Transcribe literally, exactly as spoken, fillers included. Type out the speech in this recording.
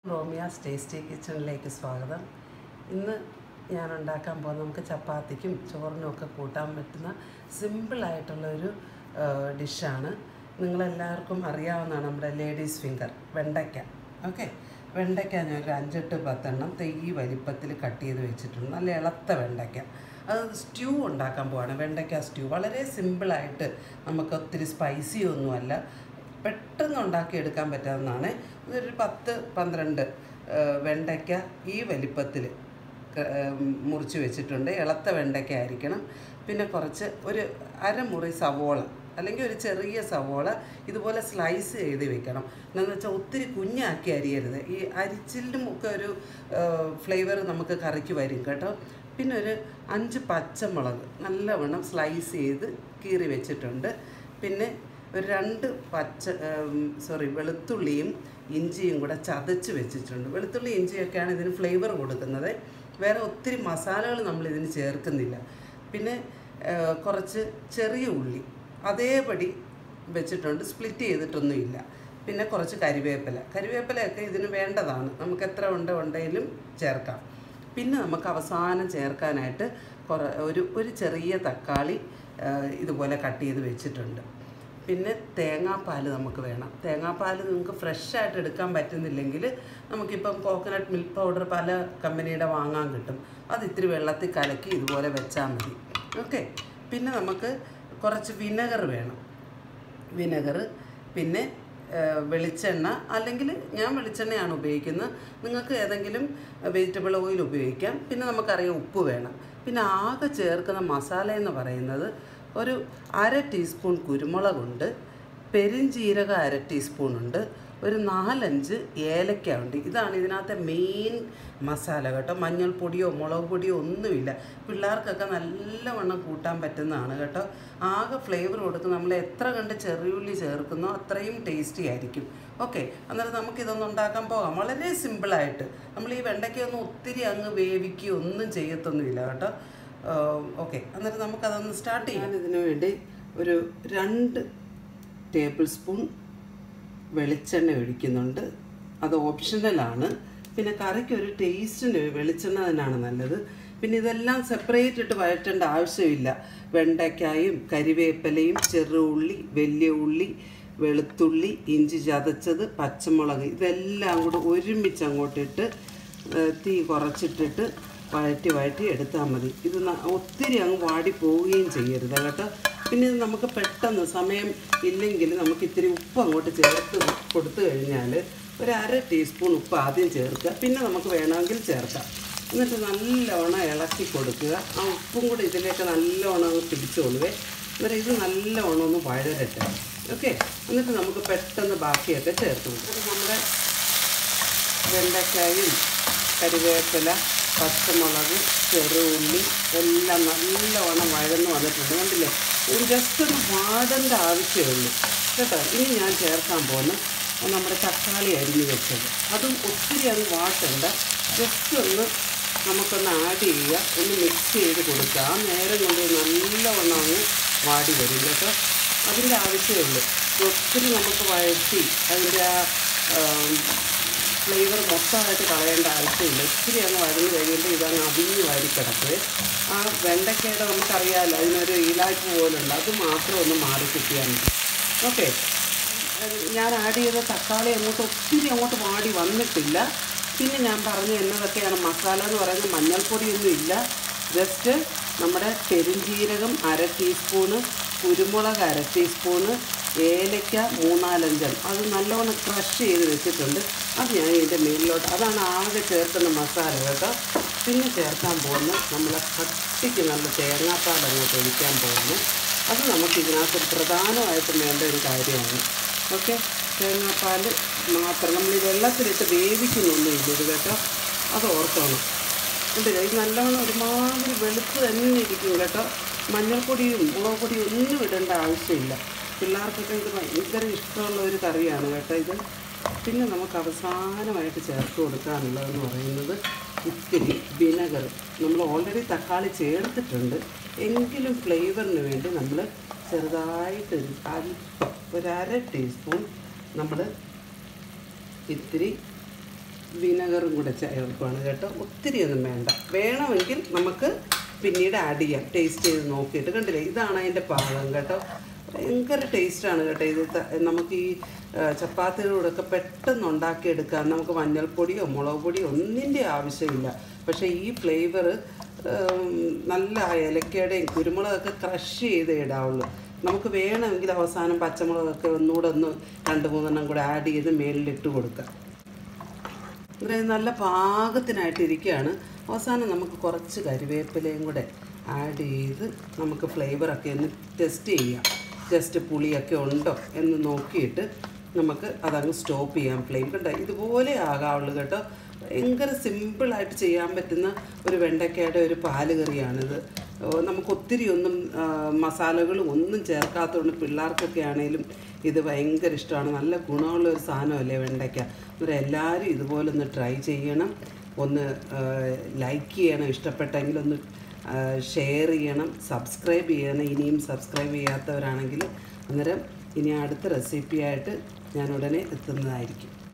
റോമിയാസ് tasty കിച്ചണിലേക്ക് സ്വാഗതം. ഇന്ന് ഞാൻ ഉണ്ടാക്കാൻ പോകുന്നത് നമുക്ക് ചപ്പാത്തിക്കും ചോറിനും ഒക്കെ കൂട്ടാൻ പറ്റുന്ന സിമ്പിളായിട്ടുള്ളൊരു ഡിഷാണ്. നിങ്ങളെല്ലാവർക്കും അറിയാവുന്നതാണ് നമ്മുടെ ലേഡീസ് ഫിംഗർ വെണ്ടയ്ക്ക. ഓക്കെ, വെണ്ടയ്ക്ക ഞാനൊരു അഞ്ചെട്ട് പത്തെണ്ണം ഈ വലിപ്പത്തിൽ കട്ട് ചെയ്ത് വെച്ചിട്ടുണ്ട്. നല്ല ഇളത്ത വെണ്ടയ്ക്ക. അത് സ്റ്റ്യൂ ഉണ്ടാക്കാൻ പോവാണ്. വെണ്ടയ്ക്ക സ്റ്റ്യൂ വളരെ സിമ്പിളായിട്ട്, നമുക്ക് ഒത്തിരി സ്പൈസി ഒന്നുമല്ല, പെട്ടെന്ന് ഉണ്ടാക്കിയെടുക്കാൻ പറ്റാവുന്നതാണ്. ഇതൊരു പത്ത് പന്ത്രണ്ട് വെണ്ടയ്ക്ക ഈ വലിപ്പത്തിൽ മുറിച്ച് വെച്ചിട്ടുണ്ട്. ഇളത്ത വെണ്ടയ്ക്ക ആയിരിക്കണം. പിന്നെ കുറച്ച് ഒരു അരമുറി സവോള അല്ലെങ്കിൽ ഒരു ചെറിയ സവോള ഇതുപോലെ സ്ലൈസ് ചെയ്ത് വെക്കണം. എന്താണെന്ന് വെച്ചാൽ ഒത്തിരി കുഞ്ഞാക്കി അരിയരുത്. ഈ അരിച്ചിലും ഒക്കെ ഒരു ഫ്ലേവർ നമുക്ക് കറിക്ക് വരും കേട്ടോ. പിന്നെ ഒരു അഞ്ച് പച്ചമുളക് നല്ലവണ്ണം സ്ലൈസ് ചെയ്ത് കീറി വെച്ചിട്ടുണ്ട്. പിന്നെ ഒരു രണ്ട് പച്ച സോറി വെളുത്തുള്ളിയും ഇഞ്ചിയും കൂടെ ചതച്ച് വെച്ചിട്ടുണ്ട്. വെളുത്തുള്ളി ഇഞ്ചിയൊക്കെയാണ് ഇതിന് ഫ്ലേവർ കൊടുക്കുന്നത്. വേറെ ഒത്തിരി മസാലകൾ നമ്മളിതിന് ചേർക്കുന്നില്ല. പിന്നെ കുറച്ച് ചെറിയ ഉള്ളി അതേപടി വെച്ചിട്ടുണ്ട്, സ്പ്ലിറ്റ് ചെയ്തിട്ടൊന്നുമില്ല. പിന്നെ കുറച്ച് കരിവേപ്പില കരിവേപ്പിലയൊക്കെ ഇതിന് വേണ്ടതാണ്, നമുക്ക് എത്ര ഉണ്ട ഉണ്ടെങ്കിലും ചേർക്കാം. പിന്നെ നമുക്ക് അവസാനം ചേർക്കാനായിട്ട് കുറ ഒരു ഒരു ചെറിയ തക്കാളി ഇതുപോലെ കട്ട് ചെയ്ത് വെച്ചിട്ടുണ്ട്. പിന്നെ തേങ്ങാപ്പാൽ നമുക്ക് വേണം. തേങ്ങാപ്പാൽ നിങ്ങൾക്ക് ഫ്രഷായിട്ട് എടുക്കാൻ പറ്റുന്നില്ലെങ്കിൽ നമുക്കിപ്പം കോക്കനട്ട് മിൽക്ക് പൗഡർ പല കമ്പനിയുടെ വാങ്ങാൻ കിട്ടും. അത് ഇത്തിരി വെള്ളത്തിൽ കലക്കി ഇതുപോലെ വെച്ചാൽ മതി. ഓക്കെ, പിന്നെ നമുക്ക് കുറച്ച് വിനെഗർ വേണം. വിനെഗർ പിന്നെ വെളിച്ചെണ്ണ, അല്ലെങ്കിൽ ഞാൻ വെളിച്ചെണ്ണയാണ് ഉപയോഗിക്കുന്നത്. നിങ്ങൾക്ക് ഏതെങ്കിലും വെജിറ്റബിൾ ഓയിൽ ഉപയോഗിക്കാം. പിന്നെ നമുക്കറിയാം ഉപ്പ് വേണം. പിന്നെ ആകെ ചേർക്കുന്ന മസാല എന്ന് പറയുന്നത് ഒരു അര ടീസ്പൂൺ കുരുമുളകുണ്ട്, പെരുംജീരകം അര ടീസ്പൂണുണ്ട്, ഒരു നാലഞ്ച് ഏലക്ക ഉണ്ട്. ഇതാണ് ഇതിനകത്തെ മെയിൻ മസാല കേട്ടോ. മഞ്ഞൾപ്പൊടിയോ മുളക് പൊടിയോ ഒന്നുമില്ല. പിള്ളേർക്കൊക്കെ നല്ലവണ്ണം കൂട്ടാൻ പറ്റുന്നതാണ് കേട്ടോ. ആകെ ഫ്ലേവർ കൊടുക്കും. നമ്മൾ എത്ര കണ്ട് ചെറിയുള്ളി ചേർക്കുന്നോ അത്രയും ടേസ്റ്റി ആയിരിക്കും. ഓക്കെ, അന്നേരം നമുക്കിതൊന്നും ഉണ്ടാക്കാൻ പോകാം. വളരെ സിമ്പിളായിട്ട്. നമ്മൾ ഈ വെണ്ടയ്ക്കൊന്നും ഒത്തിരി അങ്ങ് വേവിക്കുകയോ ഒന്നും ചെയ്യത്തൊന്നുമില്ല കേട്ടോ. ഓക്കെ, അന്നേരം നമുക്കതൊന്ന് സ്റ്റാർട്ട് ചെയ്യാം. ഇതിനു വേണ്ടി ഒരു രണ്ട് ടേബിൾ സ്പൂൺ വെളിച്ചെണ്ണ ഒഴിക്കുന്നുണ്ട്. അത് ഓപ്ഷണലാണ്. പിന്നെ കറിക്ക് ഒരു ടേസ്റ്റിന് വെളിച്ചെണ്ണ തന്നെയാണ് നല്ലത്. പിന്നെ ഇതെല്ലാം സെപ്പറേറ്റ് ഇട്ട് വഴറ്റേണ്ട ആവശ്യമില്ല. വെണ്ടയ്ക്കായും കരിവേപ്പിലയും ചെറുള്ളി, വലിയ ഉള്ളി, വെളുത്തുള്ളി, ഇഞ്ചി ചതച്ചത്, പച്ചമുളക് ഇതെല്ലാം കൂടെ ഒരുമിച്ച് അങ്ങോട്ടിട്ട് തീ കുറച്ചിട്ടിട്ട് വഴറ്റി വഴറ്റി എടുത്താൽ മതി. ഇത് ഒത്തിരി അങ്ങ് വാടി പോവുകയും ചെയ്യരുത് കേട്ടോ. പിന്നെ ഇത് നമുക്ക് പെട്ടെന്ന് സമയം ഇല്ലെങ്കിൽ നമുക്ക് ഇത്തിരി ഉപ്പ് അങ്ങോട്ട് ചേർത്ത് കൊടുത്തു കഴിഞ്ഞാൽ ഒരു അര ടീസ്പൂൺ ഉപ്പ് ആദ്യം ചേർക്കുക. പിന്നെ നമുക്ക് വേണമെങ്കിൽ ചേർക്കാം. എന്നിട്ട് നല്ലവണ്ണം ഇളക്കി കൊടുക്കുക. ആ ഉപ്പും കൂടി ഇതിലേക്ക് നല്ലവണ്ണം അങ്ങ് പിടിച്ചോളുവേ. എന്നിട്ട് ഇത് നല്ലവണ്ണം ഒന്ന് വഴരട്ടെ. ഓക്കെ, എന്നിട്ട് നമുക്ക് പെട്ടെന്ന് ബാക്കിയൊക്കെ ചേർത്ത് കൊടുക്കും. നമ്മുടെ വെണ്ടയ്ക്കായും കരിവേപ്പില, പച്ചമുളക്, ചെറുള്ളി എല്ലാം നല്ലവണ്ണം വഴന്ന് വന്നിട്ടുണ്ട്. കണ്ടില്ലേ? ഇത് ജസ്റ്റ് ഒന്ന് വാടേണ്ട ആവശ്യമുള്ളൂ കേട്ടോ. ഇനി ഞാൻ ചേർക്കാൻ പോകുന്ന നമ്മുടെ തക്കാളി അരിഞ്ഞ് വെച്ചത്, അതും ഒത്തിരി അത് വാട്ടണ്ട. ജസ്റ്റ് ഒന്ന് നമുക്കൊന്ന് ആഡ് ചെയ്യുക, ഒന്ന് മിക്സ് ചെയ്ത് കൊടുക്കുക. ആ നേരം കൊണ്ട് നല്ലവണ്ണം അങ്ങ് വാടി വരും കേട്ടോ. അതിൻ്റെ ആവശ്യമേ ഉള്ളൂ. ഒത്തിരി നമുക്ക് വഴറ്റി അതിൻ്റെ ആ ഫ്ലേവർ മൊത്തമായിട്ട് കളയേണ്ട ആവശ്യമില്ല. ഒത്തിരി അങ്ങ് വഴന്ന് കഴിയുമ്പോൾ ഇതങ്ങ് അവിഞ്ഞ് വാരി കിടക്കുക. ആ വെണ്ടയ്ക്കയുടെ നമുക്കറിയാമല്ലോ, അതിനൊരു ഈലായ്പ പോലുണ്ട്. അത് മാത്രം ഒന്ന് മാറി കിട്ടിയാൽ മതി. ഓക്കെ, ഞാൻ ആഡ് ചെയ്ത തക്കാളി അങ്ങോട്ട് ഒത്തിരി അങ്ങോട്ട് വാടി വന്നിട്ടില്ല. പിന്നെ ഞാൻ പറഞ്ഞ എന്നതൊക്കെയാണ് മസാല എന്ന് പറയുന്നത്. മഞ്ഞൾപ്പൊടിയൊന്നും ഇല്ല. ജസ്റ്റ് നമ്മുടെ പെരുംജീരകം അര ടീസ്പൂണ്, കുരുമുളക് അര ടീസ്പൂണ്, ഏലയ്ക്ക മൂന്നാലഞ്ചം അത് നല്ലവണ്ണം ക്രഷ് ചെയ്ത് വെച്ചിട്ടുണ്ട്. അത് ഞാൻ ഇതിൻ്റെ മേലിലോട്ട്, അതാണ് ആകെ ചേർക്കുന്ന മസാല കേട്ടോ. പിന്നെ ചേർക്കാൻ പോകുന്ന നമ്മളെ കട്ടിക്ക് നല്ല തേങ്ങാപ്പാൽ അങ്ങോട്ട് ഒഴിക്കാൻ പോകുന്നു. അത് നമുക്ക് ഇതിനകത്ത് പ്രധാനമായിട്ടും വേണ്ട ഒരു കാര്യമാണ്. ഓക്കെ, തേങ്ങാപ്പാൽ മാത്രം. നമ്മൾ ഈ വെള്ളത്തിലിട്ട് വേവിക്കുന്നൊന്നും ഇല്ല ഇത് കേട്ടോ. അത് ഓർക്കണം. ഉണ്ടല്ലോ, ഇത് നല്ലവണ്ണം ഒരുമാതിരി വെളുത്ത് തന്നെ ഇരിക്കും കേട്ടോ. മഞ്ഞൾപ്പൊടിയും മുളക് പൊടിയും ഒന്നും ഇടേണ്ട ആവശ്യമില്ല. പിള്ളേർക്കൊക്കെ ഇത് ഭയങ്കര ഇഷ്ടമുള്ള ഒരു കറിയാണ് കേട്ടോ ഇത്. പിന്നെ നമുക്ക് അവസാനമായിട്ട് ചേർത്ത് കൊടുക്കാനുള്ളതെന്ന് പറയുന്നത് ഇത്തിരി വിനെഗർ. നമ്മൾ ഓൾറെഡി തക്കാളി ചേർത്തിട്ടുണ്ട്, എങ്കിലും ഫ്ലേവറിന് വേണ്ടി നമ്മൾ ചെറുതായിട്ട് അല്പം ഒരു അര ടീസ്പൂൺ നമ്മൾ ഇത്തിരി വിനെഗറും കൂടെ ചേർക്കുകയാണ് കേട്ടോ. ഒത്തിരി ഒന്നും വേണ്ട. വേണമെങ്കിൽ നമുക്ക് പിന്നീട് ആഡ് ചെയ്യാം. ടേസ്റ്റ് ചെയ്ത് നോക്കിയിട്ട്. കണ്ടില്ലേ, ഇതാണ് അതിൻ്റെ പാകം കേട്ടോ. ഭയങ്കര ടേസ്റ്റാണ് കേട്ടോ ഇത്. നമുക്ക് ഈ ചപ്പാത്തികളോടൊക്കെ പെട്ടെന്ന് ഉണ്ടാക്കിയെടുക്കാം. നമുക്ക് മഞ്ഞൾപ്പൊടിയോ മുളക് പൊടിയോ ഒന്നിൻ്റെ ആവശ്യമില്ല. പക്ഷേ ഈ ഫ്ലേവർ നല്ല ഏലക്കയുടെയും കുരുമുളകൊക്കെ ക്രഷ് ചെയ്ത് ഇടാവുള്ളൂ. നമുക്ക് വേണമെങ്കിൽ അവസാനം പച്ചമുളകൊക്കെ ഒന്നുകൂടെ ഒന്ന് രണ്ട് മൂന്നെണ്ണം കൂടെ ആഡ് ചെയ്ത് മേളിലിട്ട് കൊടുക്കാം. ഇത്രയും നല്ല പാകത്തിനായിട്ടിരിക്കുകയാണ്. അവസാനം നമുക്ക് കുറച്ച് കരിവേപ്പിലയും കൂടെ ആഡ് ചെയ്ത് നമുക്ക് ഫ്ലേവറൊക്കെ ഒന്ന് ടെസ്റ്റ് ചെയ്യാം. ജസ്റ്റ് പുളിയൊക്കെ ഉണ്ടോ എന്ന് നോക്കിയിട്ട് നമുക്ക് അതങ്ങ് സ്റ്റോപ്പ് ചെയ്യാം ഫ്ലെയിം. കണ്ടോ, ഇതുപോലെ ആകാവുള്ളൂ കേട്ടോ. ഭയങ്കര സിമ്പിളായിട്ട് ചെയ്യാൻ പറ്റുന്ന ഒരു വെണ്ടയ്ക്കയുടെ ഒരു പാല് കറിയാണിത്. നമുക്ക് ഒത്തിരി ഒന്നും മസാലകളും ഒന്നും ചേർക്കാത്തതുകൊണ്ട് പിള്ളേർക്കൊക്കെ ആണെങ്കിലും ഇത് ഭയങ്കര ഇഷ്ടമാണ്. നല്ല ഗുണമുള്ള ഒരു സാധനമല്ലേ വെണ്ടയ്ക്ക. അന്നേരം എല്ലാവരും ഇതുപോലെ ഒന്ന് ട്രൈ ചെയ്യണം. ഒന്ന് ലൈക്ക് ചെയ്യണം, ഇഷ്ടപ്പെട്ടെങ്കിൽ ഒന്ന് ഷെയർ ചെയ്യണം, സബ്സ്ക്രൈബ് ചെയ്യണം ഇനിയും സബ്സ്ക്രൈബ് ചെയ്യാത്തവരാണെങ്കിൽ. അന്നേരം ഇനി അടുത്ത റെസിപ്പിയായിട്ട് ഞാൻ ഉടനെ എത്തുന്നതായിരിക്കും.